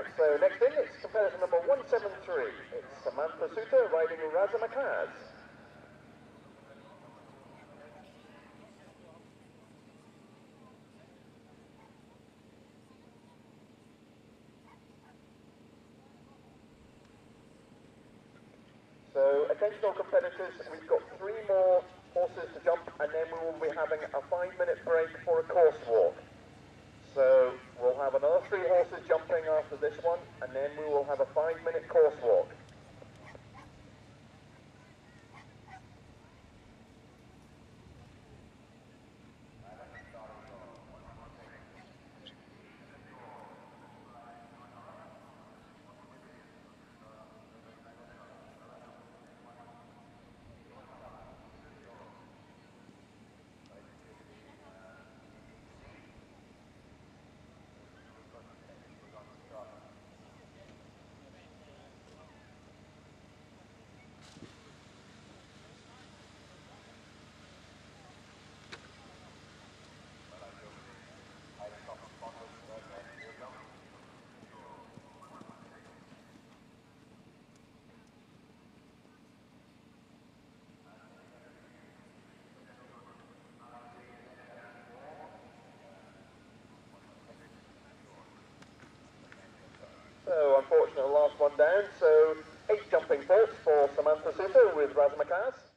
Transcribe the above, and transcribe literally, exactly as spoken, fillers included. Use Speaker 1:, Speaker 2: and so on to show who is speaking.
Speaker 1: Right, so next in, it's competitor number one seven three. It's Samantha Suter riding Raza Makaz. So, attention all competitors, we've got three more horses to jump and then we will be having a five minute break for a course walk. So, we'll have another three horses jumping after this one and then we will have a five minute course walk. So, unfortunately, last one down. So, eight jumping thoughts for Samantha Suter with Raza Makaz.